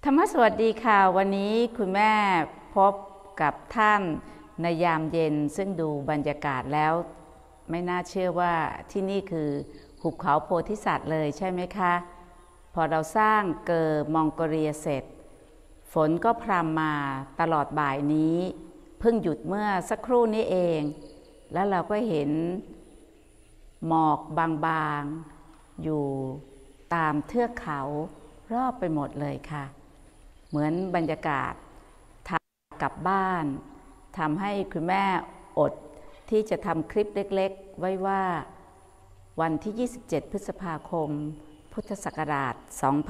รมสวัสดีค่ะวันนี้คุณแม่พบกับท่านในยามเย็นซึ่งดูบรรยากาศแล้วไม่น่าเชื่อว่าที่นี่คือหุบเขาโพธิสัตว์เลยใช่ไหมคะพอเราสร้างเกอร์มองโกเลียเสร็จฝนก็พรำมาตลอดบ่ายนี้เพิ่งหยุดเมื่อสักครู่นี้เองแล้วเราก็เห็นหมอกบางๆอยู่ตามเทือกเขารอบไปหมดเลยค่ะเหมือนบรรยากาศทางกลับบ้านทำให้คุณแม่อดที่จะทำคลิปเล็กๆไว้ว่าวันที่27พฤษภาคมพุทธศักราช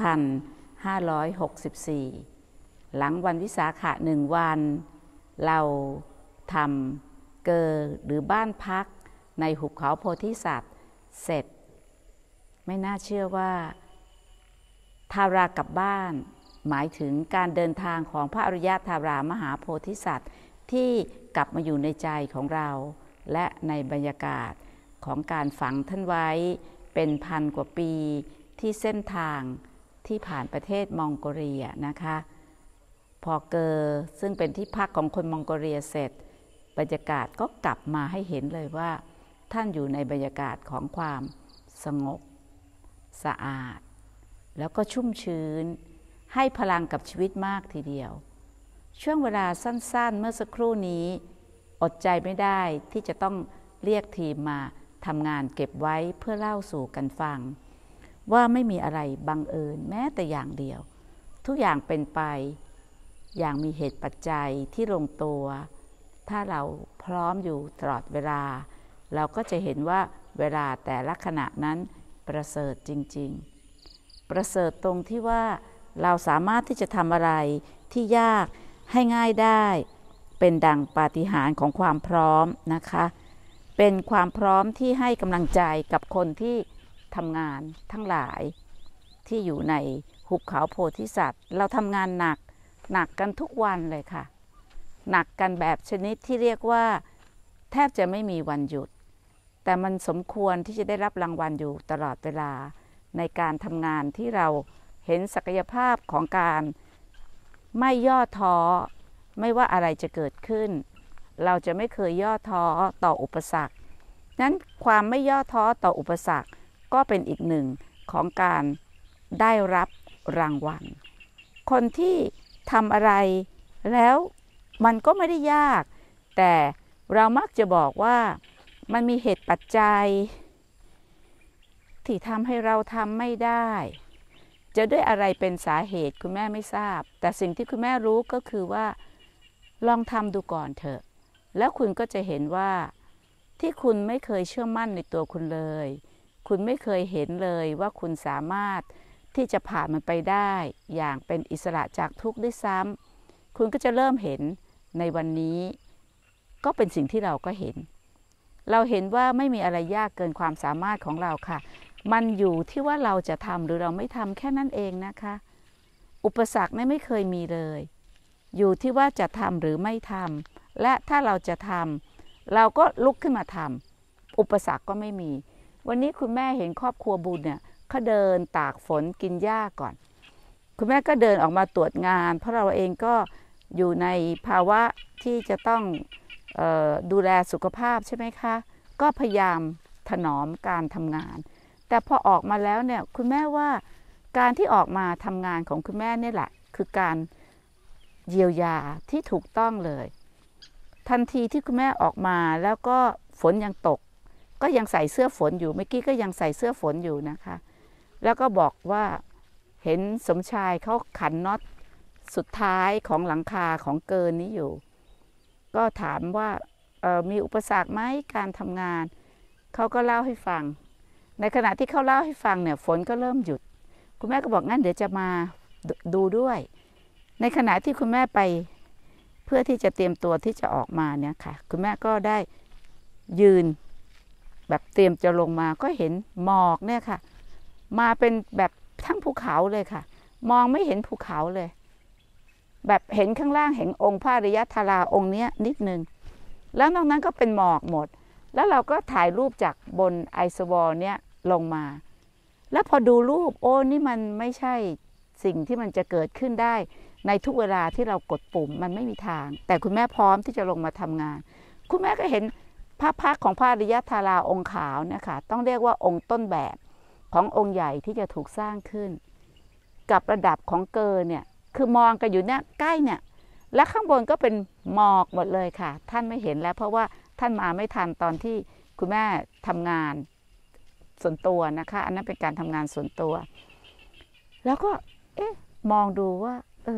2564หลังวันวิสาขะ1 วันเราทำเกอหรือบ้านพักในหุบเขาโพธิสัตว์เสร็จไม่น่าเชื่อว่าทารากลับบ้านหมายถึงการเดินทางของพระอริยธารามหาโพธิสัตว์ที่กลับมาอยู่ในใจของเราและในบรรยากาศของการฝังท่านไว้เป็น1,000 กว่าปีที่เส้นทางที่ผ่านประเทศมองโกเลียนะคะพอเกอซึ่งเป็นที่พักของคนมองโกเลียเสร็จบรรยากาศก็กลับมาให้เห็นเลยว่าท่านอยู่ในบรรยากาศของความสงบสะอาดแล้วก็ชุ่มชื้นให้พลังกับชีวิตมากทีเดียวช่วงเวลาสั้นๆเมื่อสักครู่นี้อดใจไม่ได้ที่จะต้องเรียกทีมมาทำงานเก็บไว้เพื่อเล่าสู่กันฟังว่าไม่มีอะไรบังเอิญแม้แต่อย่างเดียวทุกอย่างเป็นไปอย่างมีเหตุปัจจัยที่ลงตัวถ้าเราพร้อมอยู่ตลอดเวลาเราก็จะเห็นว่าเวลาแต่ละขณะนั้นประเสริฐจริงๆประเสริฐตรงที่ว่าเราสามารถที่จะทำอะไรที่ยากให้ง่ายได้เป็นดังปาฏิหาริย์ของความพร้อมนะคะเป็นความพร้อมที่ให้กำลังใจกับคนที่ทำงานทั้งหลายที่อยู่ในหุบเขาโพธิสัตว์เราทำงานหนักกันทุกวันเลยค่ะหนักกันแบบชนิดที่เรียกว่าแทบจะไม่มีวันหยุดแต่มันสมควรที่จะได้รับรางวัลอยู่ตลอดเวลาในการทำงานที่เราเห็นศักยภาพของการไม่ย่อท้อไม่ว่าอะไรจะเกิดขึ้นเราจะไม่เคยย่อท้อต่ออุปสรรคนั้นความไม่ย่อท้อต่ออุปสรรคก็เป็นอีกหนึ่งของการได้รับรางวัลคนที่ทำอะไรแล้วมันก็ไม่ได้ยากแต่เรามักจะบอกว่ามันมีเหตุปัจจัยที่ทำให้เราทำไม่ได้จะด้วยอะไรเป็นสาเหตุคุณแม่ไม่ทราบแต่สิ่งที่คุณแม่รู้ก็คือว่าลองทำดูก่อนเถอะแล้วคุณก็จะเห็นว่าที่คุณไม่เคยเชื่อมั่นในตัวคุณเลยคุณไม่เคยเห็นเลยว่าคุณสามารถที่จะผ่านมันไปได้อย่างเป็นอิสระจากทุกข์ด้วยซ้ำคุณก็จะเริ่มเห็นในวันนี้ก็เป็นสิ่งที่เราก็เห็นเราเห็นว่าไม่มีอะไรยากเกินความสามารถของเราค่ะมันอยู่ที่ว่าเราจะทำหรือเราไม่ทำแค่นั้นเองนะคะอุปสรรคไม่เคยมีเลยอยู่ที่ว่าจะทำหรือไม่ทำและถ้าเราจะทำเราก็ลุกขึ้นมาทำอุปสรรคก็ไม่มีวันนี้คุณแม่เห็นครอบครัวบุญเนี่ยเขาเดินตากฝนกินหญ้าก่อนคุณแม่ก็เดินออกมาตรวจงานเพราะเราเองก็อยู่ในภาวะที่จะต้องดูแลสุขภาพใช่ไหมคะก็พยายามถนอมการทำงานแต่พอออกมาแล้วเนี่ยคุณแม่ว่าการที่ออกมาทำงานของคุณแม่นี่แหละคือการเยียวยาที่ถูกต้องเลยทันทีที่คุณแม่ออกมาแล้วก็ฝนยังตกก็ยังใส่เสื้อฝนอยู่เมื่อกี้ก็ยังใส่เสื้อฝนอยู่นะคะแล้วก็บอกว่าเห็นสมชายเขาขันน็อตสุดท้ายของหลังคาของเกินนี้อยู่ก็ถามว่ามีอุปสรรคไหมการทำงานเขาก็เล่าให้ฟังในขณะที่เขาเล่าให้ฟังเนี่ยฝนก็เริ่มหยุดคุณแม่ก็บอกงั้นเดี๋ยวจะมาดูด้วยในขณะที่คุณแม่ไปเพื่อที่จะเตรียมตัวที่จะออกมาเนี่ยค่ะคุณแม่ก็ได้ยืนแบบเตรียมจะลงมาก็เห็นหมอกเนี่ยค่ะมาเป็นแบบทั้งภูเขาเลยค่ะมองไม่เห็นภูเขาเลยแบบเห็นข้างล่างเห็นองค์พระอริยธาราองค์เนี้ยนิดนึงแล้วนอกนั้นก็เป็นหมอกหมดแล้วเราก็ถ่ายรูปจากบนไอซ์วอลเนี่ยลงมาแล้วพอดูรูปโอ้นี่มันไม่ใช่สิ่งที่มันจะเกิดขึ้นได้ในทุกเวลาที่เรากดปุ่มมันไม่มีทางแต่คุณแม่พร้อมที่จะลงมาทำงานคุณแม่ก็เห็นพระพักของพระอริยธาราองค์ขาวเนี่ยค่ะต้องเรียกว่าองค์ต้นแบบขององค์ใหญ่ที่จะถูกสร้างขึ้นกับระดับของเกอเนี่ยคือมองกันอยู่เนี่ยใกล้เนี่ยและข้างบนก็เป็นหมอกหมดเลยค่ะท่านไม่เห็นแล้วเพราะว่าท่านมาไม่ทันตอนที่คุณแม่ทำงานส่วนตัวนะคะอันนั้นเป็นการทำงานส่วนตัวแล้วก็มองดูว่า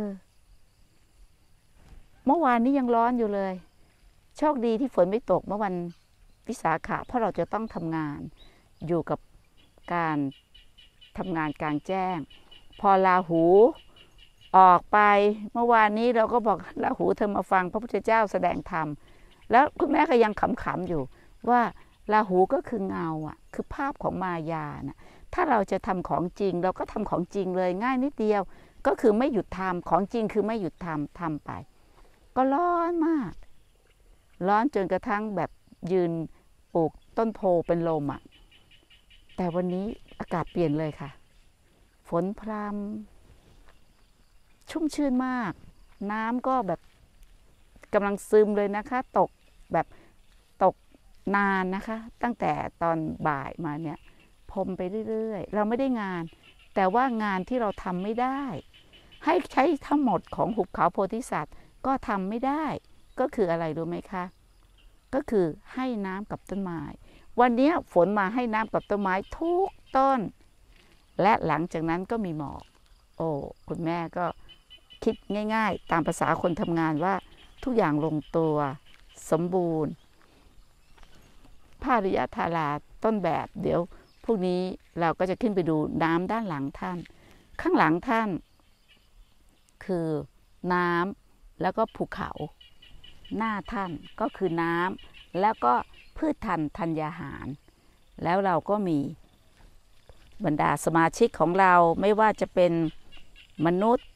เมื่อวานนี้ยังร้อนอยู่เลยโชคดีที่ฝนไม่ตกเมื่อวันวิสาขะเพราะเราจะต้องทำงานอยู่กับการทำงานกลางแจ้งพอราหูออกไปเมื่อวานนี้เราก็บอกราหูเธอมาฟังพระพุทธเจ้าแสดงธรรมแล้วคุณแม่ก็ยังขำๆอยู่ว่าราหูก็คือเงาอ่ะคือภาพของมายานะถ้าเราจะทำของจริงเราก็ทำของจริงเลยง่ายนิดเดียวก็คือไม่หยุดทำของจริงคือไม่หยุดทำไปก็ร้อนมากร้อนจนกระทั่งแบบยืนปลูกต้นโพเป็นลมอ่ะแต่วันนี้อากาศเปลี่ยนเลยค่ะฝนพรำชุ่มชื่นมากน้ำก็แบบกำลังซึมเลยนะคะตกแบบตกนานนะคะตั้งแต่ตอนบ่ายมาเนี่ยพรมไปเรื่อยๆเราไม่ได้งานแต่ว่างานที่เราทำไม่ได้ให้ใช้ทั้งหมดของหุบเขาโพธิสัตว์ก็ทำไม่ได้ก็คืออะไรรู้ไหมคะก็คือให้น้ำกับต้นไม้วันนี้ฝนมาให้น้ำกับต้นไม้ทุกต้นและหลังจากนั้นก็มีหมอกโอ้คุณแม่ก็คิดง่ายๆตามภาษาคนทำงานว่าทุกอย่างลงตัวสมบูรณ์พระอริยธาราต้นแบบเดี๋ยวพรุ่งนี้เราก็จะขึ้นไปดูน้ำด้านหลังท่านข้างหลังท่านคือน้ำแล้วก็ภูเขาหน้าท่านก็คือน้ำแล้วก็พืชธัญญาหารแล้วเราก็มีบรรดาสมาชิกของเราไม่ว่าจะเป็นมนุษย์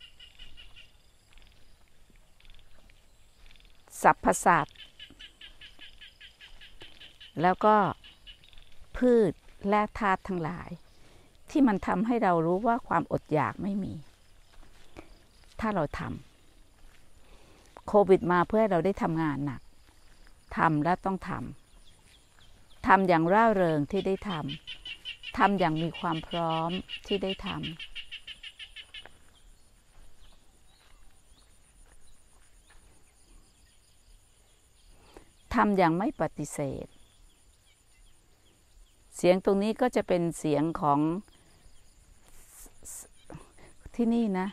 สรรพสัตว์แล้วก็พืชและธาตุทั้งหลายที่มันทำให้เรารู้ว่าความอดอยากไม่มีถ้าเราทำโควิดมาเพื่อให้เราได้ทำงานหนักทำและต้องทำอย่างร่าเริงที่ได้ทำอย่างมีความพร้อมที่ได้ทำอย่างไม่ปฏิเสธเสียงตรงนี้ก็จะเป็นเสียงของที่นี่นะ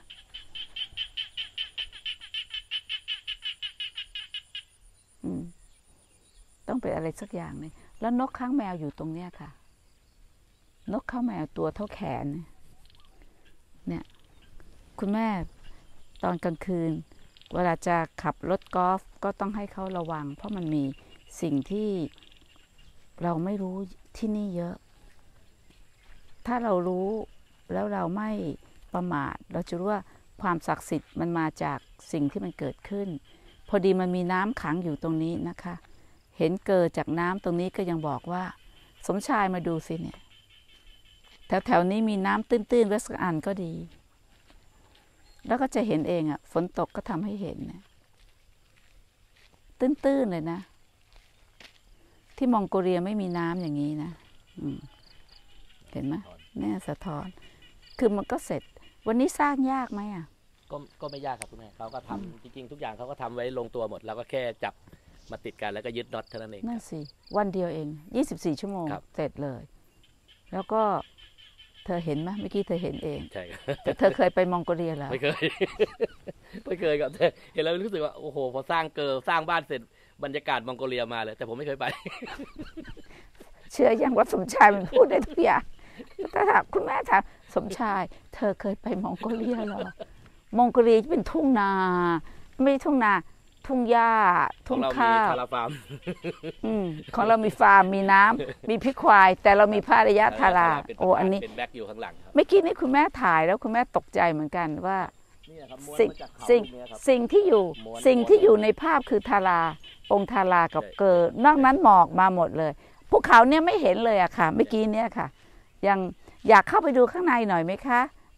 ต้องเป็นอะไรสักอย่างนึงแล้วนกข้างแมวอยู่ตรงเนี้ยค่ะนกข้างแมวตัวเท่าแขนเนี่ยคุณแม่ตอนกลางคืนเวลาจะขับรถกอล์ฟก็ต้องให้เขาระวังเพราะมันมีสิ่งที่เราไม่รู้ที่นี่เยอะถ้าเรารู้แล้วเราไม่ประมาทเราจะรู้ว่าความศักดิ์สิทธิ์มันมาจากสิ่งที่มันเกิดขึ้นพอดีมันมีน้ำขังอยู่ตรงนี้นะคะเห็นเกิดจากน้ำตรงนี้ก็ยังบอกว่าสมชายมาดูสิเนี่ยแถวๆนี้มีน้ำตื้นๆไว้สักอันก็ดีแล้วก็จะเห็นเองอ่ะฝนตกก็ทำให้เห็นนะตื้นๆเลยนะที่มองโกเลียไม่มีน้ำอย่างนี้นะเห็นไหมเนี่ยสะท้อนคือมันก็เสร็จวันนี้สร้างยากไหมอ่ะก็ไม่ยากครับคุณแม่เขาก็ทำจริงๆทุกอย่างเขาก็ทำไว้ลงตัวหมดแล้วก็แค่จับมาติดกันแล้วก็ยึดน็อตเท่านั้นเองนั่นสิวันเดียวเอง24 ชั่วโมงเสร็จเลยแล้วก็เธอเห็นไหมเมื่อกี้เธอเห็นเองใช่แต่เธอเคยไปมองโกเลียแล้วไม่เคย ไม่เคยครับแต่เห็นแล้วรู้สึกว่าโอ้โหพอสร้างบ้านเสร็จบรรยากาศมองโกเลียมาเลยแต่ผมไม่เคยไปเชื่อยังว่าสมชายมันพูดได้ทุกอย่างถ้าถามคุณแม่ถามสมชายเธอเคยไปมองโกเลียเหรอมองโกเลียเป็นทุ่งนาไม่ใช่ทุ่งนาทุ่งหญ้าทุ่งข้าวของเรามีฟาร์มมีน้ำมีพริกควายแต่เรามีพระอริยธาราโอ้อันนี้เป็นแบ็คอยู่ข้างหลังเมื่อกี้นี่คุณแม่ถ่ายแล้วคุณแม่ตกใจเหมือนกันว่าสิ่งที่อยู่ในภาพคือทาราองค์ทารากับเกิดนอกนั้นหมอกมาหมดเลยภูเขาเนี่ยไม่เห็นเลยอะค่ะเมื่อกี้เนี่ยค่ะยังอยากเข้าไปดูข้างในหน่อยไหมคะ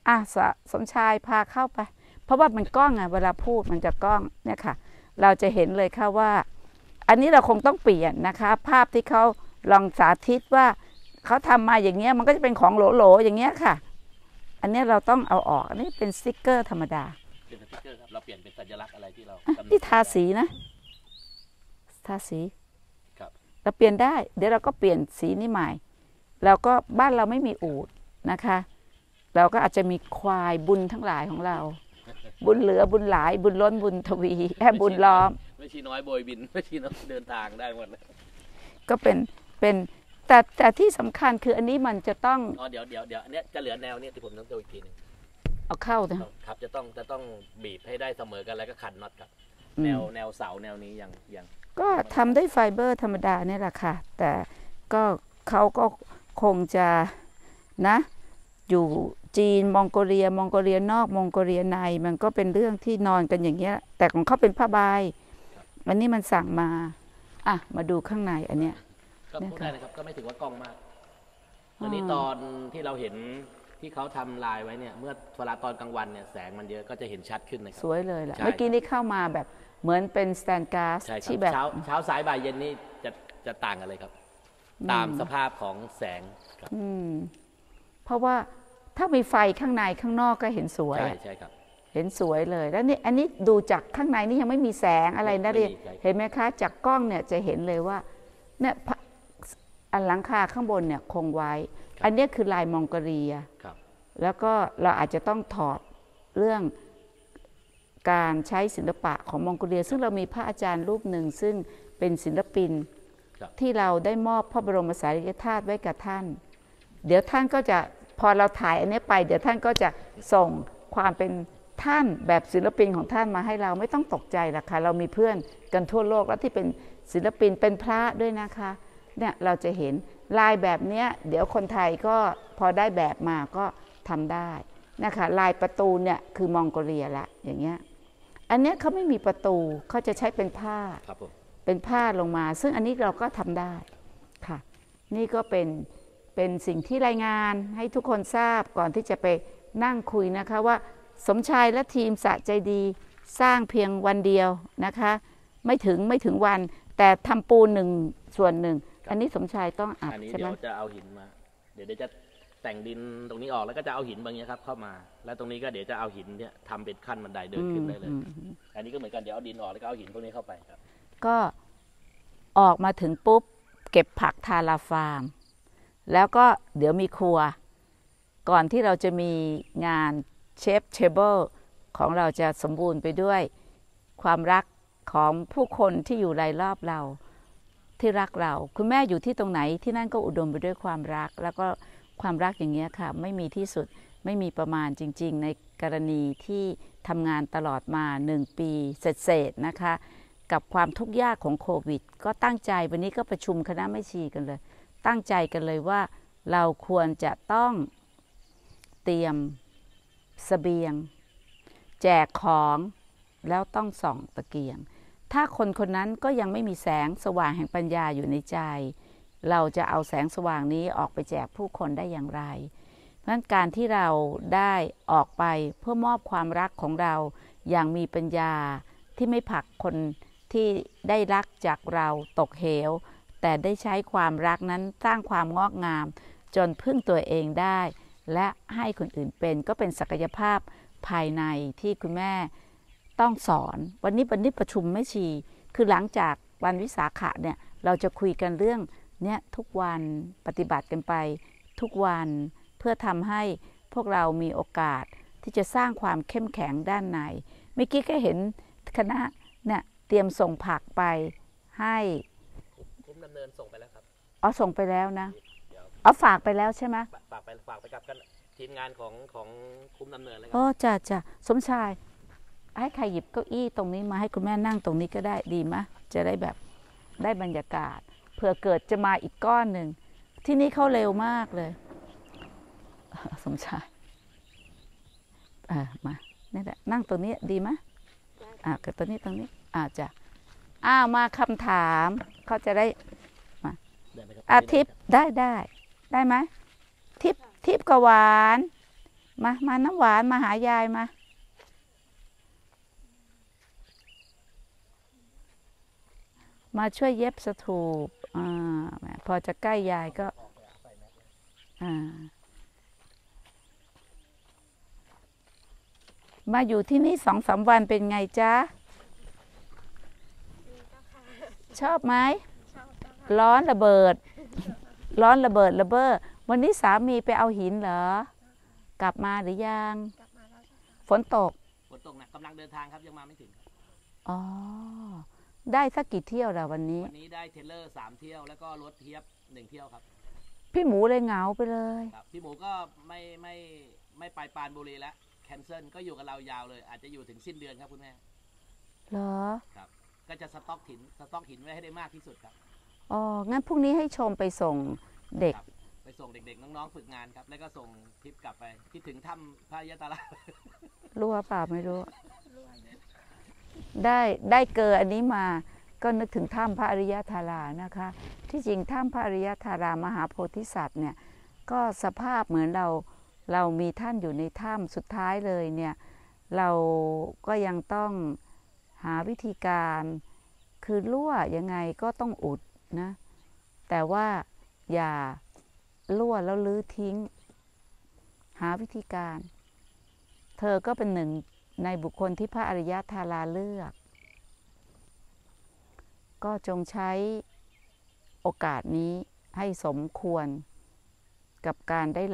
สมชายพาเข้าไปเพราะว่ามันกล้องไงเวลาพูดมันจะกล้องเนี่ยค่ะเราจะเห็นเลยค่ะว่าอันนี้เราคงต้องเปลี่ยนนะคะภาพที่เขาลองสาธิตว่าเขาทำมาอย่างเงี้ยมันก็จะเป็นของโหลๆอย่างเงี้ยค่ะอันนี้เราต้องเอาออกอันนี้เป็นสติ๊กเกอร์ธรรมดาเป็นสติ๊กเกอร์ครับเราเปลี่ยนเป็นสัญลักษณ์อะไรที่เรานี่ทาสีนะทาสีครับเราเปลี่ยนได้เดี๋ยวเราก็เปลี่ยนสีนี้ใหม่แล้วก็บ้านเราไม่มีอูฐนะคะเราก็อาจจะมีควายบุญทั้งหลายของเราบุญเหลือบุญหลายบุญล้นบุญทวีบุญล้อมไม่ชีน้อยโบยบินไม่ชีน้อยเดินทางได้หมดเลยก็เป็นแต่ที่สำคัญคืออันนี้มันจะต้องเดี๋ยวอันนี้จะเหลือแนวนี้ที่ผมต้องดูอีกทีนึงเอาเข้านะครับจะต้องบีบให้ได้เสมอกันแล้วก็ขันน็อตครับแนวเสาแนวนี้ยังก็ทำด้วยไฟเบอร์ธรรมดาเนี่ยแหละค่ะแต่ก็เขาก็คงจะนะอยู่จีนมองโกเลียนอกมองโกเลียในมันก็เป็นเรื่องที่นอนกันอย่างเงี้ยแต่ของเขาเป็นผ้าใบอันนี้มันสั่งมามาดูข้างในอันเนี้ยก็พูดได้นะครับก็ไม่ถือว่ากล้องมากอันนี้ตอนที่เราเห็นที่เขาทำลายไว้เนี่ยเมื่อเวลาตอนกลางวันเนี่ยแสงมันเยอะก็จะเห็นชัดขึ้นเลยสวยเลยแหละเมื่อกี้นี้เข้ามาแบบเหมือนเป็นสแตนการ์ดที่แบบเช้าสายบ่ายเย็นนี่จะต่างกันเลยครับตามสภาพของแสงครับเพราะว่าถ้ามีไฟข้างในข้างนอกก็เห็นสวยใช่ครับเห็นสวยเลยแล้วนี่อันนี้ดูจากข้างในนี่ยังไม่มีแสงอะไรนะเห็นไหมคะจากกล้องเนี่ยจะเห็นเลยว่าเนี่ยอันหลังคาข้างบนเนี่ยคงไว้อันนี้คือลายมองโกเลียแล้วก็เราอาจจะต้องถอดเรื่องการใช้ศิลปะของมองโกเลียซึ่งเรามีพระอาจารย์รูปหนึ่งซึ่งเป็นศิลปินที่เราได้มอบพระบรมสารีริกธาตุไว้กับท่านเดี๋ยวท่านก็จะพอเราถ่ายอันนี้ไปเดี๋ยวท่านก็จะส่งความเป็นท่านแบบศิลปินของท่านมาให้เราไม่ต้องตกใจละค่ะเรามีเพื่อนกันทั่วโลกแล้วที่เป็นศิลปินเป็นพระด้วยนะคะเนี่ยเราจะเห็นลายแบบนี้เดี๋ยวคนไทยก็พอได้แบบมาก็ทำได้นะคะลายประตูเนี่ยคือมองโกเลียละอย่างเงี้ยอันนี้เขาไม่มีประตูเขาจะใช้เป็นผ้าเป็นผ้าลงมาซึ่งอันนี้เราก็ทำได้ค่ะนี่ก็เป็นสิ่งที่รายงานให้ทุกคนทราบก่อนที่จะไปนั่งคุยนะคะว่าสมชายและทีมสะใจดีสร้างเพียงวันเดียวนะคะไม่ถึงวันแต่ทำปูนส่วนหนึ่งอันนี้สมชายต้องอัดใช่ไหมเดี๋ยวจะเอาหินมาเดี๋ยวจะแต่งดินตรงนี้ออกแล้วก็จะเอาหินบางอย่างครับเข้ามาแล้วตรงนี้ก็เดี๋ยวจะเอาหินเนี่ยทำเป็นขั้นบันไดเดินขึ้นได้เลยอันนี้ก็เหมือนกันเดี๋ยวเอาดินออกแล้วก็เอาหินพวกนี้เข้าไปครับก็ออกมาถึงปุ๊บเก็บผักทาราฟาร์มแล้วก็เดี๋ยวมีครัวก่อนที่เราจะมีงานเชฟเทเบิลของเราจะสมบูรณ์ไปด้วยความรักของผู้คนที่อยู่รายรอบเราที่รักเราคุณแม่อยู่ที่ตรงไหนที่นั่นก็อุดมไปด้วยความรักแล้วก็ความรักอย่างเงี้ยค่ะไม่มีที่สุดไม่มีประมาณจริงๆในกรณีที่ทำงานตลอดมา1 ปีเศษๆนะคะกับความทุกข์ยากของโควิดก็ตั้งใจวันนี้ก็ประชุมคณะแม่ชีกันเลยตั้งใจกันเลยว่าเราควรจะต้องเตรียมเสบียงแจกของแล้วต้องส่องตะเกียงถ้าคนคนนั้นก็ยังไม่มีแสงสว่างแห่งปัญญาอยู่ในใจเราจะเอาแสงสว่างนี้ออกไปแจกผู้คนได้อย่างไรเพราะฉะนั้นการที่เราได้ออกไปเพื่อมอบความรักของเราอย่างมีปัญญาที่ไม่ผลักคนที่ได้รักจากเราตกเหวแต่ได้ใช้ความรักนั้นสร้างความงอกงามจนพึ่งตัวเองได้และให้คนอื่นเป็นก็เป็นศักยภาพภายในที่คุณแม่ต้องสอนวันนี้ประชุมแม่ชีคือหลังจากวันวิสาขะเนี่ยเราจะคุยกันเรื่องเนี่ยทุกวันปฏิบัติกันไปทุกวันเพื่อทำให้พวกเรามีโอกาสที่จะสร้างความเข้มแข็งด้านในเมื่อกี้ก็เห็นคณะเนี่ยเตรียมส่งผักไปให้คุ้มดำเนินส่งไปแล้วครับส่งไปแล้วนะฝากไปแล้วใช่ไหมฝากไปกับทีมงานของคุ้มดำเนินเลยจ้ะสมชายให้ใครหยิบเก้าอี้ตรงนี้มาให้คุณแม่นั่งตรงนี้ก็ได้ดีไหมจะได้แบบได้บรรยากาศเผื่อเกิดจะมาอีกก้อนหนึ่งที่นี่เขาเร็วมากเลยสมชายมานี่แหละนั่งตรงนี้ดีไหมเกิดตรงนี้จ้ะมาคำถามเขาจะได้มาทิพย์ได้ไหมทิพย์กับหวานมาน้ำหวานมาหายายมาช่วยเย็บสถูปพอจะใกล้ยายก็มาอยู่ที่นี่2-3 วันเป็นไงจ๊ะชอบไหมร้อนระเบิดระเบ้อวันนี้สามีไปเอาหินเหรอกลับมาหรือยังฝนตกนะกำลังเดินทางครับยังมาไม่ถึงอ๋อได้สักกี่เที่ยวแล้ววันนี้ได้เทเลอร์3 เที่ยวแล้วก็รถเทียบ1 เที่ยวครับพี่หมูเลยเหงาไปเลยพี่หมูก็ไม่ไปปรานบุรีแล้วแคนเซิลก็อยู่กับเรายาวเลยอาจจะอยู่ถึงสิ้นเดือนครับคุณแม่เหรอครับก็จะสต็อกหินไว้ให้ได้มากที่สุดครับอ๋องั้นพรุ่งนี้ให้ชมไปส่งเด็กไปส่งเด็กๆน้องๆฝึกงานครับแล้วก็ส่งทริปกลับไปคิดถึงถ้ำพระยะตารารู้เปล่าไม่รู้ได้เกออันนี้มาก็นึกถึงถ้ำพระอริยธารานะคะที่จริงถ้ำพระอริยธารามหาโพธิสัตว์เนี่ยก็สภาพเหมือนเรามีท่านอยู่ในถ้ำสุดท้ายเลยเนี่ยเราก็ยังต้องหาวิธีการคือรั่วยังไงก็ต้องอุดนะแต่ว่าอย่ารั่วแล้วลื้อทิ้งหาวิธีการเธอก็เป็นหนึ่งในบุคคลที่พระอริยธาราเลือกก็จงใช้โอกาสนี้ให้สมควรกับการได้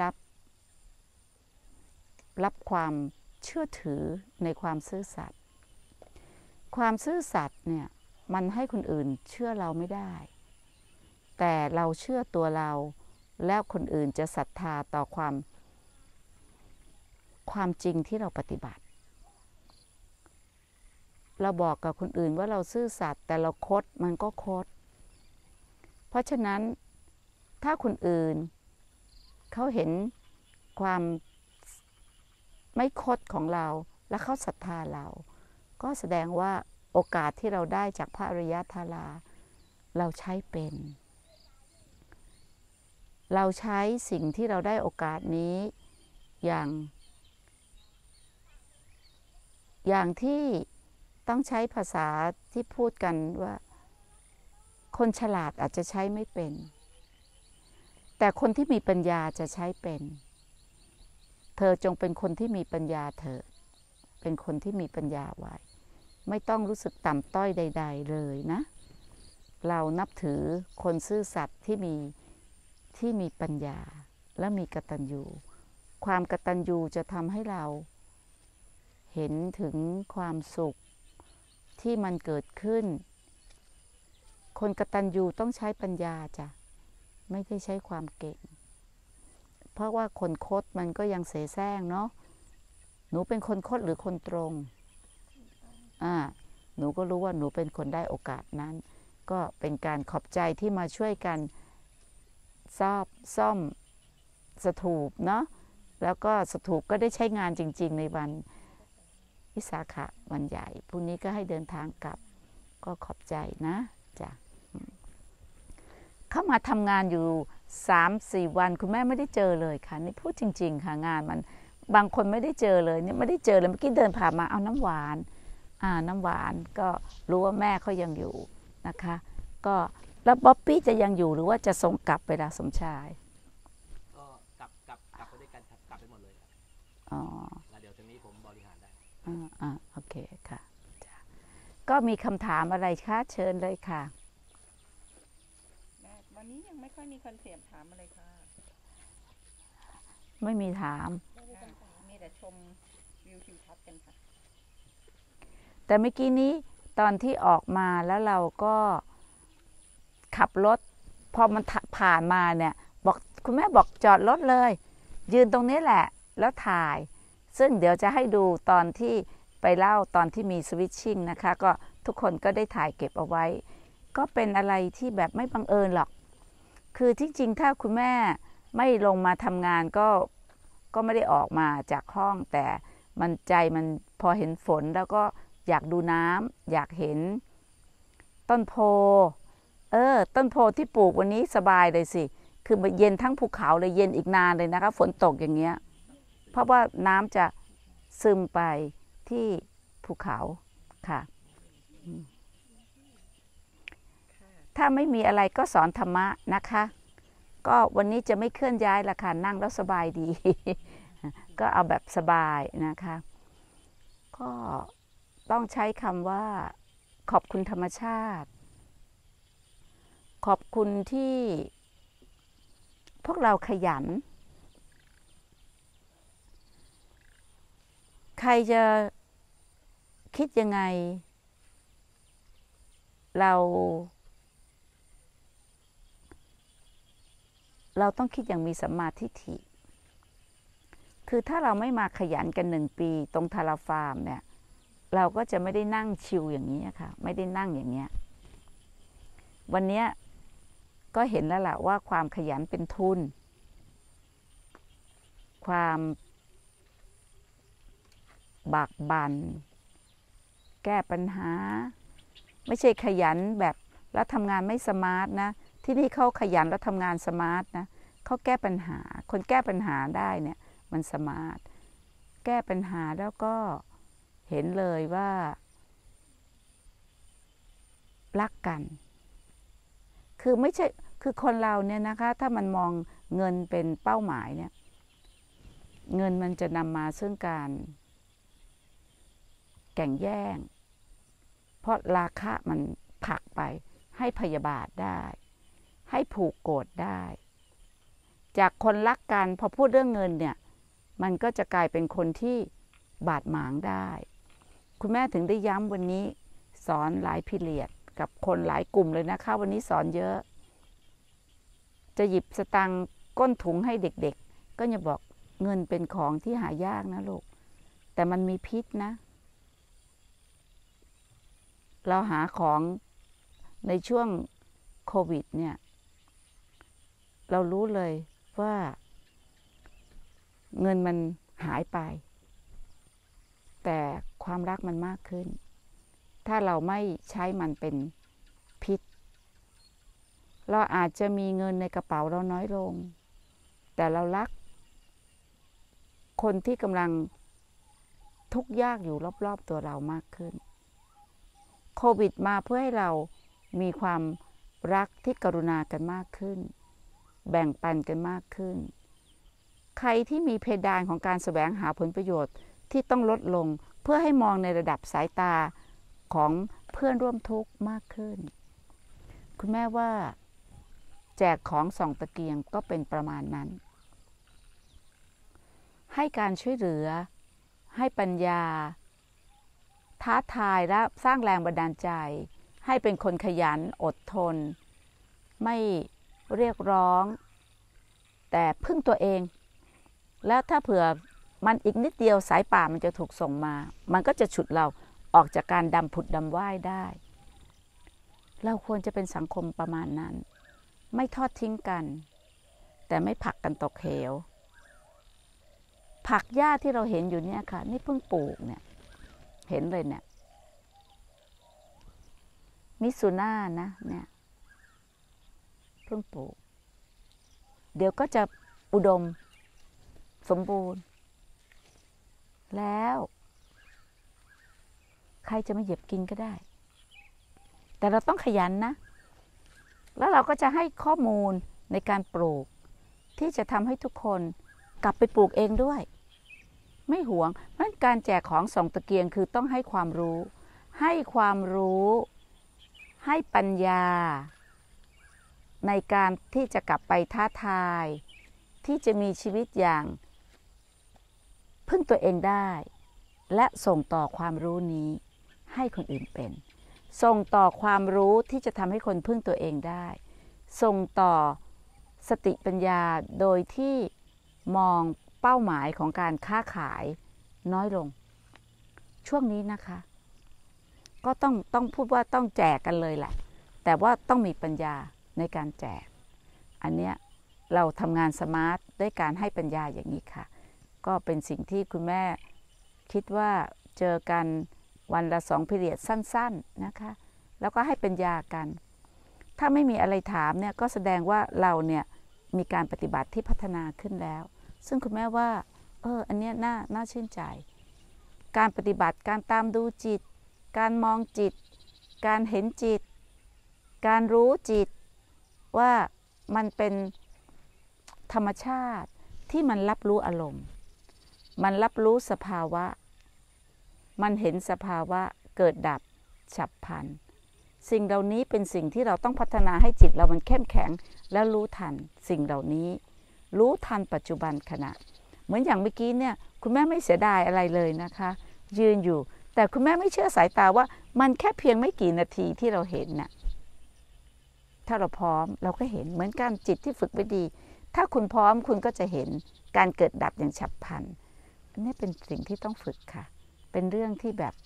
รับความเชื่อถือในความซื่อสัตย์ความซื่อสัตย์เนี่ยมันให้คนอื่นเชื่อเราไม่ได้แต่เราเชื่อตัวเราแล้วคนอื่นจะศรัทธาต่อความจริงที่เราปฏิบัติเราบอกกับคนอื่นว่าเราซื่อสัตย์แต่เราคดมันก็คดเพราะฉะนั้นถ้าคนอื่นเขาเห็นความไม่คดของเราและเขาศรัทธาเราก็แสดงว่าโอกาสที่เราได้จากพระอริยธาราเราใช้เป็นเราใช้สิ่งที่เราได้โอกาสนี้อย่างที่ต้องใช้ภาษาที่พูดกันว่าคนฉลาดอาจจะใช้ไม่เป็นแต่คนที่มีปัญญาจะใช้เป็นเธอจงเป็นคนที่มีปัญญาเถอะเป็นคนที่มีปัญญาไว้ไม่ต้องรู้สึกต่ำต้อยใดๆเลยนะเรานับถือคนซื่อสัตย์ที่มีปัญญาและมีกตัญญูความกตัญญูจะทำให้เราเห็นถึงความสุขที่มันเกิดขึ้นคนกตัญญูต้องใช้ปัญญาจ้ะไม่ได้ใช้ความเก่งเพราะว่าคนคดมันก็ยังเสแสร้งเนาะหนูเป็นคนคดหรือคนตรงหนูก็รู้ว่าหนูเป็นคนได้โอกาสนั้นก็เป็นการขอบใจที่มาช่วยกันซ่อมสถูปเนาะแล้วก็สถูปก็ได้ใช้งานจริงๆในวันวิสาขะวันใหญ่พรุ่งนี้ก็ให้เดินทางกลับก็ขอบใจนะจ้ะเข้ามาทำงานอยู่ 3-4 วันคุณแม่ไม่ได้เจอเลยค่ะนี่พูดจริงๆค่ะงานมันบางคนไม่ได้เจอเลยเนี่ยไม่ได้เจอเลยเมื่อกี้เดินผ่านมาเอาน้ำหวานน้ำหวานก็รู้ว่าแม่เขายังอยู่นะคะก็แล้วบ๊อบปี้จะยังอยู่หรือว่าจะส่งกลับไปล่ะสมชายก็กลับไปด้วยกันครับกลับไปหมดเลยครับแล้วเดี๋ยวตรงนี้ผมบริหารได้โอเคค่ะก็มีคำถามอะไรคะเชิญเลยค่ะวันนี้ยังไม่ค่อยมีคนเสียมถามอะไรค่ะไม่มีถามมีแต่ชมวิวทิวทัศน์กันค่ะแต่เมื่อกี้นี้ตอนที่ออกมาแล้วเราก็ขับรถพอมันผ่านมาเนี่ยบอกคุณแม่บอกจอดรถเลยยืนตรงนี้แหละแล้วถ่ายซึ่งเดี๋ยวจะให้ดูตอนที่ไปเล่าตอนที่มีสวิตชิ่งนะคะก็ทุกคนก็ได้ถ่ายเก็บเอาไว้ก็เป็นอะไรที่แบบไม่บังเอิญหรอกคือที่จริงถ้าคุณแม่ไม่ลงมาทำงานก็ไม่ได้ออกมาจากห้องแต่มันใจมันพอเห็นฝนแล้วก็อยากดูน้ำอยากเห็นต้นโพต้นโพที่ปลูกวันนี้สบายเลยสิคือเย็นทั้งภูเขาเลยเย็นอีกนานเลยนะคะฝนตกอย่างเงี้ยเพราะว่าน้ำจะซึมไปที่ภูเขาค่ะถ้าไม่มีอะไรก็สอนธรรมะนะคะก็วันนี้จะไม่เคลื่อนย้ายละค่ะนั่งแล้วสบายดี ก็เอาแบบสบายนะคะก็ต้องใช้คำว่าขอบคุณธรรมชาติขอบคุณที่พวกเราขยันใครจะคิดยังไงเราต้องคิดอย่างมีสัมมาทิฏฐิคือถ้าเราไม่มาขยันกัน1 ปีตรงทาราฟาร์มเนี่ยเราก็จะไม่ได้นั่งชิลอย่างนี้ค่ะไม่ได้นั่งอย่างเนี้ยวันนี้ก็เห็นแล้วล่ะว่าความขยันเป็นทุนความบากบั่นแก้ปัญหาไม่ใช่ขยันแบบแล้วทำงานไม่สมาร์ทนะที่นี่เขาขยันแล้วทำงานสมาร์ทนะเขาแก้ปัญหาคนแก้ปัญหาได้เนี่ยมันสมาร์ทแก้ปัญหาแล้วก็เห็นเลยว่ารักกันคือไม่ใช่คือคนเราเนี่ยนะคะถ้ามันมองเงินเป็นเป้าหมายเนี่ยเงินมันจะนำมาซึ่งการแข่งแย่งเพราะราคะมันผลักไปให้พยาบาทได้ให้ผูกโกรธได้จากคนรักกันพอพูดเรื่องเงินเนี่ยมันก็จะกลายเป็นคนที่บาดหมางได้คุณแม่ถึงได้ย้ำวันนี้สอนหลายพีเรียดกับคนหลายกลุ่มเลยนะคะวันนี้สอนเยอะจะหยิบสตังค์ก้นถุงให้เด็กๆก็อย่าบอกเงินเป็นของที่หายากนะลูกแต่มันมีพิษนะเราหาของในช่วงโควิดเนี่ยเรารู้เลยว่าเงินมันหายไปแต่ความรักมันมากขึ้นถ้าเราไม่ใช้มันเป็นพิษเราอาจจะมีเงินในกระเป๋าเราน้อยลงแต่เรารักคนที่กำลังทุกข์ยากอยู่รอบๆตัวเรามากขึ้นโควิดมาเพื่อให้เรามีความรักที่กรุณากันมากขึ้นแบ่งปันกันมากขึ้นใครที่มีเพดานของการแสวงหาผลประโยชน์ที่ต้องลดลงเพื่อให้มองในระดับสายตาของเพื่อนร่วมทุกข์มากขึ้นคุณแม่ว่าแจกของส่องตะเกียงก็เป็นประมาณนั้นให้การช่วยเหลือให้ปัญญาท้าทายและสร้างแรงบันดาลใจให้เป็นคนขยันอดทนไม่เรียกร้องแต่พึ่งตัวเองแล้วถ้าเผื่อมันอีกนิดเดียวสายป่ามันจะถูกส่งมามันก็จะฉุดเราออกจากการดำผุดดำว่ายได้เราควรจะเป็นสังคมประมาณนั้นไม่ทอดทิ้งกันแต่ไม่ผลักกันตกเหวผักหญ้าที่เราเห็นอยู่เนี่ยค่ะนี่เพิ่งปลูกเนี่ยเห็นเลยเนี่ยมิซูน่านะเนี่ยเพิ่งปลูกเดี๋ยวก็จะอุดมสมบูรณ์แล้วใครจะมาเหยียบกินก็ได้แต่เราต้องขยันนะแล้วเราก็จะให้ข้อมูลในการปลูกที่จะทำให้ทุกคนกลับไปปลูกเองด้วยไม่หวงเพราะการแจกของส่องตะเกียงคือต้องให้ความรู้ให้ปัญญาในการที่จะกลับไปท้าทายที่จะมีชีวิตอย่างพึ่งตัวเองได้และส่งต่อความรู้นี้ให้คนอื่นเป็นส่งต่อความรู้ที่จะทำให้คนพึ่งตัวเองได้ส่งต่อสติปัญญาโดยที่มองเป้าหมายของการค้าขายน้อยลงช่วงนี้นะคะก็ต้องพูดว่าต้องแจกกันเลยแหละแต่ว่าต้องมีปัญญาในการแจกอันเนี้ยเราทำงานสมาร์ทด้วยการให้ปัญญาอย่างนี้ค่ะก็เป็นสิ่งที่คุณแม่คิดว่าเจอกันวันละ2 พีเรียดสั้นๆนะคะแล้วก็ให้ปัญญากันถ้าไม่มีอะไรถามเนี่ยก็แสดงว่าเราเนี่ยมีการปฏิบัติที่พัฒนาขึ้นแล้วซึ่งคุณแม่ว่าอันเนี้ยน่าชื่นใจการปฏิบัติการตามดูจิตการมองจิตการเห็นจิตการรู้จิตว่ามันเป็นธรรมชาติที่มันรับรู้อารมณ์มันรับรู้สภาวะมันเห็นสภาวะเกิดดับฉับพลันสิ่งเหล่านี้เป็นสิ่งที่เราต้องพัฒนาให้จิตเรามันเข้มแข็งแล้วรู้ทันสิ่งเหล่านี้รู้ทันปัจจุบันขณะเหมือนอย่างเมื่อกี้เนี่ยคุณแม่ไม่เสียดายอะไรเลยนะคะยืนอยู่แต่คุณแม่ไม่เชื่อสายตาว่ามันแค่เพียงไม่กี่นาทีที่เราเห็นน่ะถ้าเราพร้อมเราก็เห็นเหมือนกันจิตที่ฝึกไว้ดีถ้าคุณพร้อมคุณก็จะเห็นการเกิดดับอย่างฉับพลันอันนี้เป็นสิ่งที่ต้องฝึกค่ะเป็นเรื่องที่แบบ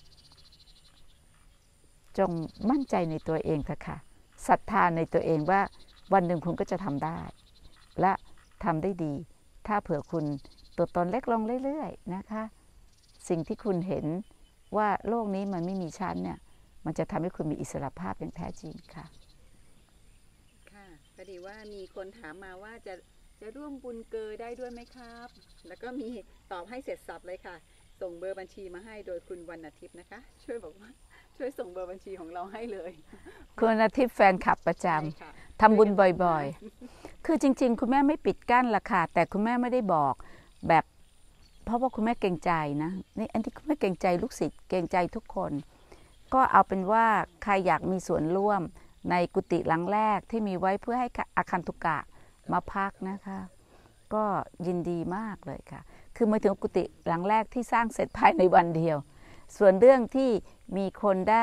จงมั่นใจในตัวเองเถอะค่ะศรัทธาในตัวเองว่าวันหนึ่งคุณก็จะทำได้และทำได้ดีถ้าเผื่อคุณตัวตนเล็กลงเรื่อยๆนะคะสิ่งที่คุณเห็นว่าโลกนี้มันไม่มีชั้นเนี่ยมันจะทำให้คุณมีอิสรภาพอย่างแท้จริงค่ะค่ะพอดีว่ามีคนถามมาว่าจะร่วมบุญเกอได้ด้วยไหมครับแล้วก็มีตอบให้เสร็จสับเลยค่ะส่งเบอร์บัญชีมาให้โดยคุณวรรณทิพย์นะคะช่วยบอกว่าช่วยส่งเบอร์บัญชีของเราให้เลยคุณวรรณทิพย์แฟนคลับประจำทำบุญบ่อยๆคือจริงๆคุณแม่ไม่ปิดกั้นละค่ะแต่คุณแม่ไม่ได้บอกแบบเพราะว่าคุณแม่เกรงใจนะนี่อันที่คุณแม่เกรงใจลูกศิษย์เกรงใจทุกคนก็เอาเป็นว่าใครอยากมีส่วนร่วมในกุฏิหลังแรกที่มีไว้เพื่อให้อาคันตุกะมาพักนะคะก็ยินดีมากเลยค่ะคือมาถึงกุฏิหลังแรกที่สร้างเสร็จภายในวันเดียวส่วนเรื่องที่มีคนได้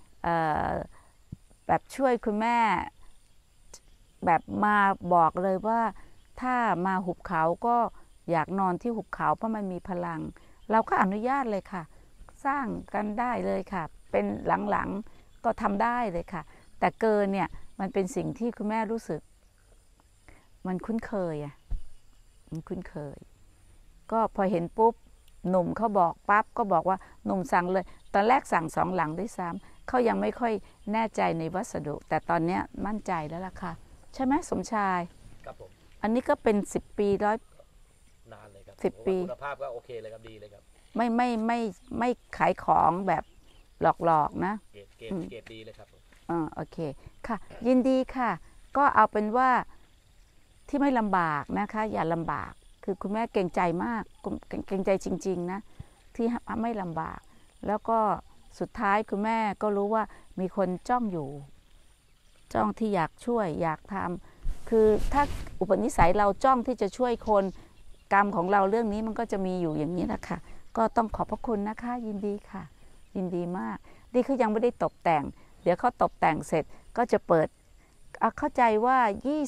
แบบช่วยคุณแม่แบบมาบอกเลยว่าถ้ามาหุบเขาก็อยากนอนที่หุบเขาเพราะมันมีพลังเราก็อนุญาตเลยค่ะสร้างกันได้เลยค่ะเป็นหลังๆก็ทำได้เลยค่ะแต่เกินเนี่ยมันเป็นสิ่งที่คุณแม่รู้สึกมันคุ้นเคยมันคุ้นเคยก็พอเห็นปุ๊บหนุ่มเขาบอกปั๊บก็บอกว่าหนุ่มสั่งเลยตอนแรกสั่ง2 หลังด้วยซ้ำเขายังไม่ค่อยแน่ใจในวัสดุแต่ตอนนี้มั่นใจแล้วล่ะค่ะใช่ไหมสมชายครับผมอันนี้ก็เป็น10 ปีนานเลยครับ 10 ปีคุณภาพก็โอเคเลยครับดีเลยครับไม่ขายของแบบหลอกๆนะเกรดดีเลยครับโอเคค่ะยินดีค่ะก็เอาเป็นว่าที่ไม่ลำบากนะคะอย่าลำบากคือคุณแม่เกรงใจมากเกรงใจจริงๆนะที่ไม่ลำบากแล้วก็สุดท้ายคุณแม่ก็รู้ว่ามีคนจ้องอยู่จ้องที่อยากช่วยอยากทำคือถ้าอุปนิสัยเราจ้องที่จะช่วยคนกรรมของเราเรื่องนี้มันก็จะมีอยู่อย่างนี้นะคะก็ต้องขอบพระคุณนะคะยินดีค่ะยินดีมากนี่เขายังไม่ได้ตกแต่งเดี๋ยวเขาตกแต่งเสร็จก็จะเปิดเข้าใจว่า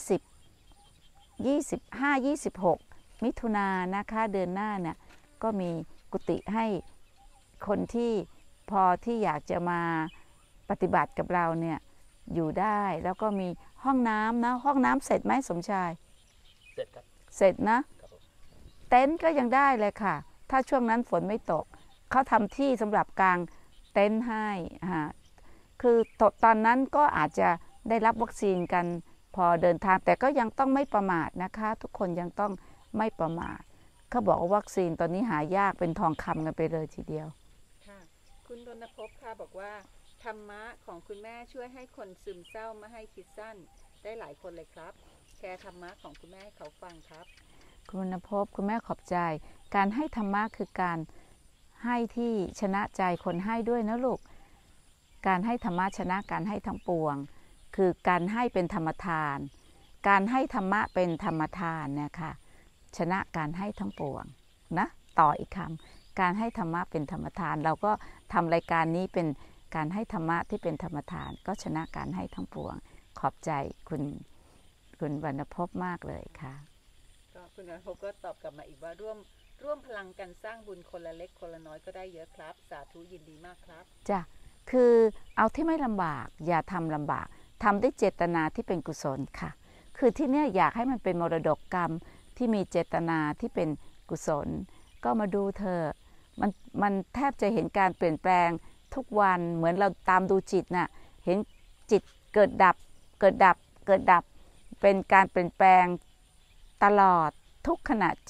25-26 มิถุนายนนะคะเดือนหน้าเนี่ยก็มีกุฏิให้คนที่พอที่อยากจะมาปฏิบัติกับเราเนี่ยอยู่ได้แล้วก็มีห้องน้ำนะห้องน้ำเสร็จไหมสมชายเสร็จครับเสร็จนะเต็นท์ก็ยังได้เลยค่ะถ้าช่วงนั้นฝนไม่ตกเขาทำที่สำหรับกางเต็นท์ให้คือตอนนั้นก็อาจจะได้รับวัคซีนกันพอเดินทางแต่ก็ยังต้องไม่ประมาทนะคะทุกคนยังต้องไม่ประมาทเขาบอกว่าวัคซีนตอนนี้หายากเป็นทองคำกันไปเลยทีเดียวค่ะคุณรณภพค่ะบอกว่าธรรมะของคุณแม่ช่วยให้คนซึมเศร้าไม่ให้คิดสั้นได้หลายคนเลยครับแชร์ธรรมะของคุณแม่ให้เขาฟังครับคุณรณภพคุณแม่ขอบใจการให้ธรรมะคือการให้ที่ชนะใจคนให้ด้วยนะลูกการให้ธรรมะชนะการให้ทั้งปวงคือการให้เป็นธรรมทานการให้ธรรมะเป็นธรรมทานเนี่ยค่ะชนะการให้ทั้งปวงนะต่ออีกคำการให้ธรรมะเป็นธรรมทานเราก็ทำรายการนี้เป็นการให้ธรรมะที่เป็นธรรมทานก็ชนะการให้ทั้งปวงขอบใจคุณวรรณภพมากเลยค่ะก็คุณวรรณภพก็ตอบกลับมาอีกว่าร่วมพลังกันสร้างบุญคนละเล็กคนละน้อยก็ได้เยอะครับสาธุยินดีมากครับจ้ะคือเอาที่ไม่ลำบากอย่าทำลำบากทำด้วยเจตนาที่เป็นกุศลค่ะคือที่เนี่ยอยากให้มันเป็นมรดกกรรมที่มีเจตนาที่เป็นกุศลก็มาดูเธอมันแทบจะเห็นการเปลี่ยนแปลงทุกวันเหมือนเราตามดูจิตน่ะเห็นจิตเกิดดับเกิดดับเป็นการเปลี่ยนแปลงตลอดทุกขณะจิต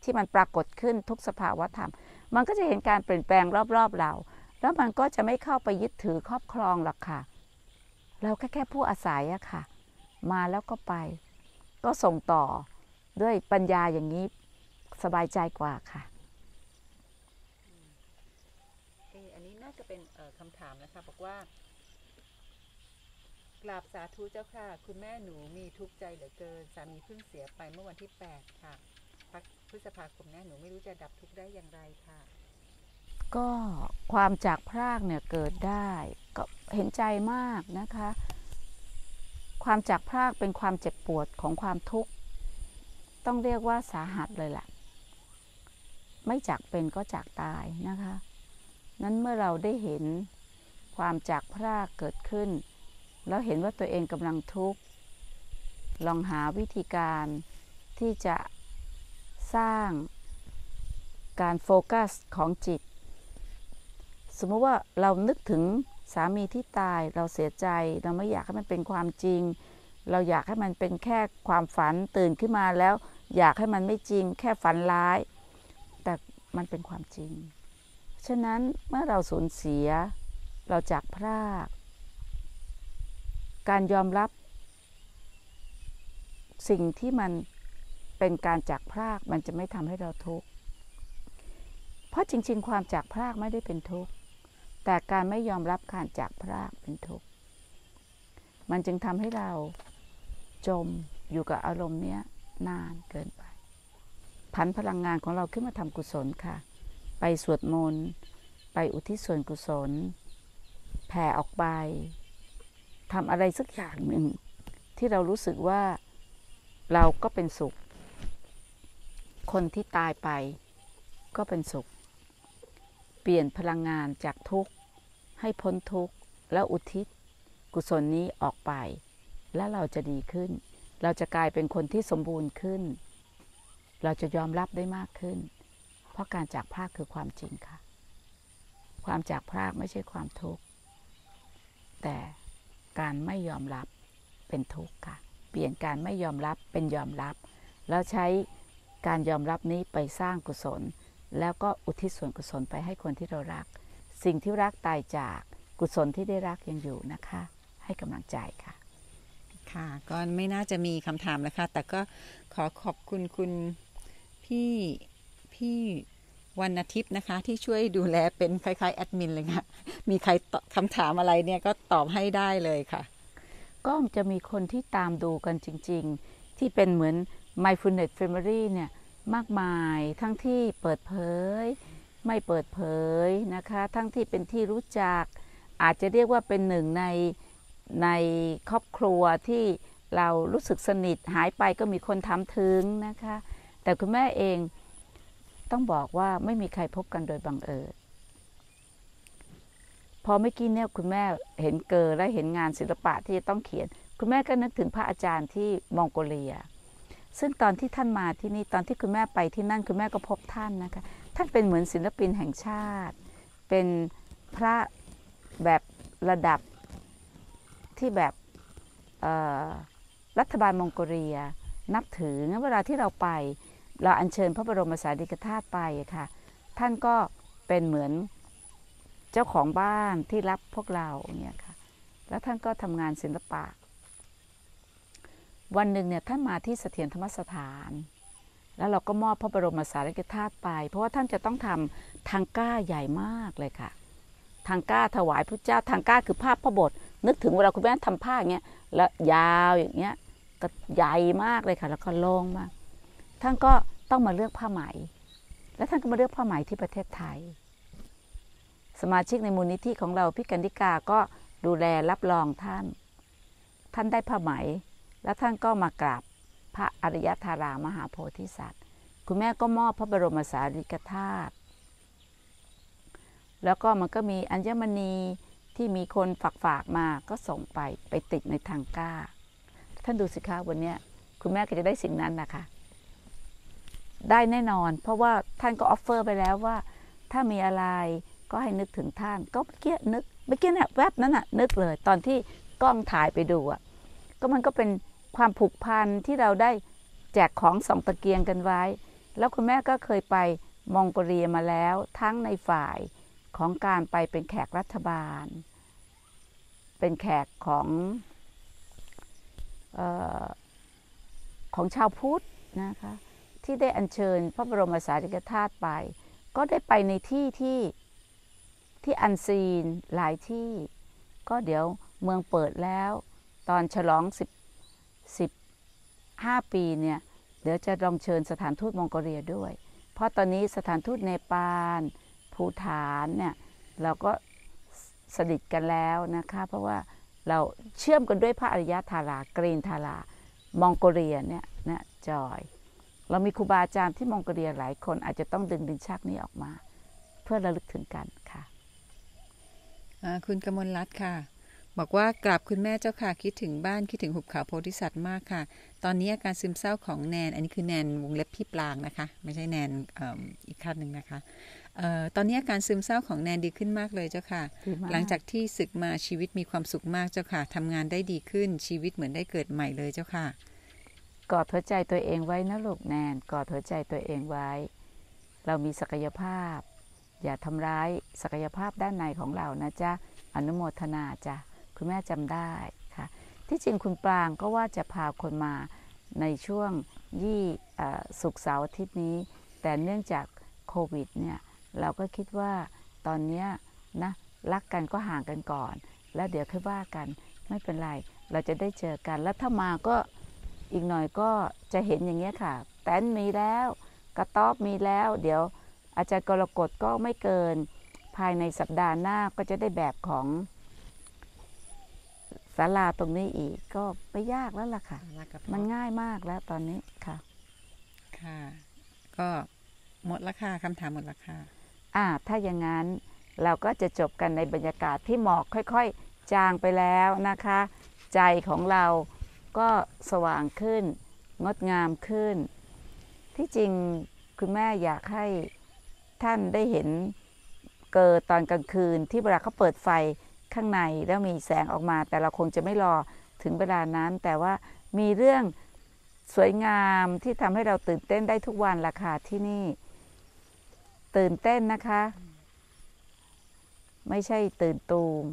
ที่มันปรากฏขึ้นทุกสภาวะธรรมมันก็จะเห็นการเปลี่ยนแปลงรอบๆเราแล้วมันก็จะไม่เข้าไปยึดถือครอบครองหรอกค่ะเราแค่ผู้อาศัยอะค่ะมาแล้วก็ไปก็ส่งต่อด้วยปัญญาอย่างนี้สบายใจกว่าค่ะอันนี้น่าจะเป็นคำถามนะคะบอกว่ากราบสาธุเจ้าค่ะคุณแม่หนูมีทุกข์ใจเหลือเกินสามีเพิ่งเสียไปเมื่อวันที่8ค่ะพฤษภาคมนี้หนูไม่รู้จะดับทุกข์ได้อย่างไรค่ะก็ความจากพรากเนี่ยเกิดได้ก็เห็นใจมากนะคะความจากพรากเป็นความเจ็บปวดของความทุกข์ต้องเรียกว่าสาหัสเลยแหละไม่จากเป็นก็จากตายนะคะนั้นเมื่อเราได้เห็นความจากพรากเกิดขึ้นแล้วเห็นว่าตัวเองกำลังทุกข์ลองหาวิธีการที่จะสร้างการโฟกัสของจิตสมมติว่าเรานึกถึงสามีที่ตายเราเสียใจเราไม่อยากให้มันเป็นความจริงเราอยากให้มันเป็นแค่ความฝันตื่นขึ้นมาแล้วอยากให้มันไม่จริงแค่ฝันร้ายแต่มันเป็นความจริงฉะนั้นเมื่อเราสูญเสียเราจากพรากการยอมรับสิ่งที่มันเป็นการจากพรากมันจะไม่ทำให้เราทุกข์เพราะจริงๆความจากพรากไม่ได้เป็นทุกข์แต่การไม่ยอมรับการจากพรากเป็นทุกข์มันจึงทำให้เราจมอยู่กับอารมณ์เนี้ยนานเกินไปผันพลังงานของเราขึ้นมาทำกุศลค่ะไปสวดมนต์ไปอุทิศส่วนกุศลแผ่ออกไปทำอะไรสักอย่างหนึ่งที่เรารู้สึกว่าเราก็เป็นสุขคนที่ตายไปก็เป็นสุขเปลี่ยนพลังงานจากทุกข์ให้พ้นทุกข์แล้วอุทิศกุศลนี้ออกไปแล้วเราจะดีขึ้นเราจะกลายเป็นคนที่สมบูรณ์ขึ้นเราจะยอมรับได้มากขึ้นเพราะการจากพรากคือความจริงค่ะความจากพรากไม่ใช่ความทุกข์แต่การไม่ยอมรับเป็นทุกข์ค่ะเปลี่ยนการไม่ยอมรับเป็นยอมรับแล้วใช้การยอมรับนี้ไปสร้างกุศลแล้วก็อุทิศส่วนกุศลไปให้คนที่เรารักสิ่งที่รักตายจากกุศลที่ได้รักยังอยู่นะคะให้กำลังใจค่ะค่ะก็ไม่น่าจะมีคำถามแล้วค่ะแต่ก็ขอบคุณคุณพี่วรรณทิพย์นะคะที่ช่วยดูแลเป็นคล้ายๆแอดมินเลยค่ะมีใครตอบคำถามอะไรเนี่ยก็ตอบให้ได้เลยค่ะก็จะมีคนที่ตามดูกันจริงๆที่เป็นเหมือน Mindfulness Family เนี่ยมากมายทั้งที่เปิดเผยไม่เปิดเผยนะคะทั้งที่เป็นที่รู้จักอาจจะเรียกว่าเป็นหนึ่งในครอบครัวที่เรารู้สึกสนิทหายไปก็มีคนถามถึงนะคะแต่คุณแม่เองต้องบอกว่าไม่มีใครพบกันโดยบังเอิญพอเมื่อกี้เนี่ยคุณแม่เห็นเกอและเห็นงานศิลปะที่จะต้องเขียนคุณแม่ก็นึกถึงพระอาจารย์ที่มองโกเลียซึ่งตอนที่ท่านมาที่นี่ตอนที่คุณแม่ไปที่นั่นคุณแม่ก็พบท่านนะคะท่านเป็นเหมือนศิลปินแห่งชาติเป็นพระแบบระดับที่แบบรัฐบาลมองโกเลียนับถืองั้นเวลาที่เราไปเราอัญเชิญพระบรมสารีริกธาตุไปค่ะท่านก็เป็นเหมือนเจ้าของบ้านที่รับพวกเราเนี่ยค่ะแล้วท่านก็ทำงานศิลปะวันหนึ่งเนี่ยท่านมาที่เสถียรธรรมสถานแล้วเราก็มอบพระบรมสารีริกธาตุไปเพราะว่าท่านจะต้องทำทางก้าใหญ่มากเลยค่ะทางก้าถวายพระเจ้าทางก้าคือภาพพระบทนึกถึงเวลาคุณแม่ทำผ้าอย่างเงี้ยแล้วยาวอย่างเงี้ยก็ใหญ่มากเลยค่ะแล้วก็โล่งมากท่านก็ต้องมาเลือกผ้าไหมแล้วท่านก็มาเลือกผ้าไหมที่ประเทศไทยสมาชิกในมูลนิธิของเราพี่กันดิกาก็ดูแลรับรองท่านได้ผ้าไหมแล้วท่านก็มากราบพระอริยธารามหาโพธิสัตว์คุณแม่ก็มอบพระบรมสารีริกธาตุแล้วก็มันก็มีอัญมณีที่มีคนฝากมาก็ส่งไปติดในทางก้าท่านดูสิคะวันนี้คุณแม่ก็จะได้สิ่งนั้นนะคะได้แน่นอนเพราะว่าท่านก็ออฟเฟอร์ไปแล้วว่าถ้ามีอะไรก็ให้นึกถึงท่านก็เมื่อกี้เนี่ยแวบนั้นน่ะนึกเลยตอนที่กล้องถ่ายไปดูอ่ะก็มันก็เป็นความผูกพันที่เราได้แจกของส่องตะเกียงกันไว้แล้วคุณแม่ก็เคยไปมองโกเลียมาแล้วทั้งในฝ่ายของการไปเป็นแขกรัฐบาลเป็นแขกของชาวพุทธนะคะที่ได้อัญเชิญพระบรมสารีริกธาตุไปก็ได้ไปในที่อันซีนหลายที่ก็เดี๋ยวเมืองเปิดแล้วตอนฉลอง15 ปีเนี่ยเดี๋ยวจะลองเชิญสถานทูตมองโกเลียด้วยเพราะตอนนี้สถานทูตเนปาลภูฏานเนี่ยเราก็สนิทกันแล้วนะคะเพราะว่าเราเชื่อมกันด้วยพระอริยธารากรีนธารามองโกเลียเนี่ยนะจอยเรามีครูบาอาจารย์ที่มองโกเลียหลายคนอาจจะต้องดึงดินชักนี้ออกมาเพื่อระลึกถึงกันค่ะคุณกมลรัตน์ค่ะบอกว่ากราบคุณแม่เจ้าค่ะคิดถึงบ้านคิดถึงหุบเขาโพธิสัตว์มากค่ะตอนนี้อาการซึมเศร้าของแนนอันนี้คือแนนวงเล็บพี่ปลางนะคะไม่ใช่แนนอีกท่านหนึ่งนะคะตอนนี้อาการซึมเศร้าของแนนดีขึ้นมากเลยเจ้าค่ะหลังจากที่ศึกมาชีวิตมีความสุขมากเจ้าค่ะทำงานได้ดีขึ้นชีวิตเหมือนได้เกิดใหม่เลยเจ้าค่ะกอดหัวใจตัวเองไว้นะลูกแนนกอดหัวใจตัวเองไว้เรามีศักยภาพอย่าทำร้ายศักยภาพด้านในของเรานะจ๊ะอนุโมทนาจ้ะคุณแม่จำได้ค่ะที่จริงคุณปรางก็ว่าจะพาคนมาในช่วงศุกร์เสาร์อาทิตย์นี้แต่เนื่องจากโควิดเนี่ยเราก็คิดว่าตอนนี้นะรักกันก็ห่างกันก่อนแล้วเดี๋ยวค่อยว่ากันไม่เป็นไรเราจะได้เจอกันแล้วถ้ามาก็อีกหน่อยก็จะเห็นอย่างเงี้ยค่ะแตนมีแล้วกระต๊อบมีแล้วเดี๋ยวอาจารย์กรกฎก็ไม่เกินภายในสัปดาห์หน้าก็จะได้แบบของศาลาตรงนี้อีกก็ไม่ยากแล้วล่ะค่ะมันง่ายมากแล้วตอนนี้ค่ะค่ะก็หมดละค่ะคำถามหมดละค่ะถ้าอย่างนั้นเราก็จะจบกันในบรรยากาศที่หมอกค่อยๆจางไปแล้วนะคะใจของเราก็สว่างขึ้นงดงามขึ้นที่จริงคุณแม่อยากให้ท่านได้เห็นเกิดตอนกลางคืนที่เวลาเขาเปิดไฟข้างในแล้วมีแสงออกมาแต่เราคงจะไม่รอถึงเวลานั้นแต่ว่ามีเรื่องสวยงามที่ทำให้เราตื่นเต้นได้ทุกวันล่ะค่ะที่นี่ตื่นเต้นนะคะไม่ใช่ตื่นตูม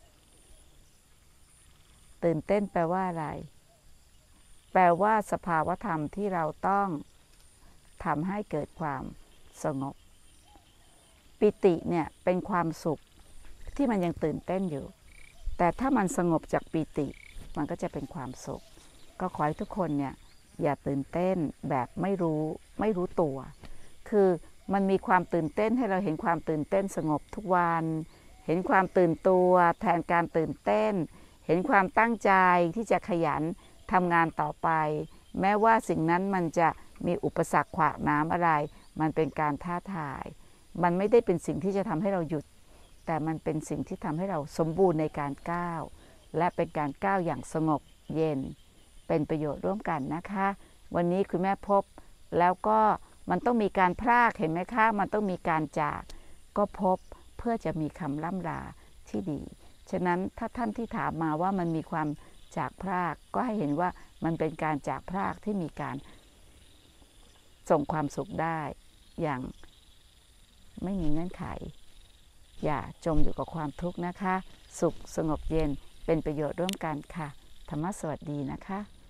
ตื่นเต้นแปลว่าอะไรแปลว่าสภาวธรรมที่เราต้องทำให้เกิดความสงบปิติเนี่ยเป็นความสุขที่มันยังตื่นเต้นอยู่แต่ถ้ามันสงบจากปิติมันก็จะเป็นความสุขก็ขอให้ทุกคนเนี่ยอย่าตื่นเต้นแบบไม่รู้ตัวคือมันมีความตื่นเต้นให้เราเห็นความตื่นเต้นสงบทุกวันเห็นความตื่นตัวแทนการตื่นเต้นเห็นความตั้งใจที่จะขยันทำงานต่อไปแม้ว่าสิ่งนั้นมันจะมีอุปสรรคขวากน้ำอะไรมันเป็นการท้าทายมันไม่ได้เป็นสิ่งที่จะทำให้เราหยุดแต่มันเป็นสิ่งที่ทำให้เราสมบูรณ์ในการก้าวและเป็นการก้าวอย่างสงบเย็นเป็นประโยชน์ร่วมกันนะคะวันนี้คุณแม่พบแล้วก็มันต้องมีการพรากเห็นไหมคะมันต้องมีการจากก็พบเพื่อจะมีคำล่ำลาที่ดีฉะนั้นถ้าท่านที่ถามมาว่ามันมีความจากพรากก็ให้เห็นว่ามันเป็นการจากพรากที่มีการส่งความสุขได้อย่างไม่มีเงื่อนไขอย่าจมอยู่กับความทุกข์นะคะสุขสงบเย็นเป็นประโยชน์ร่วมกันค่ะธรรมะสวัสดีนะคะ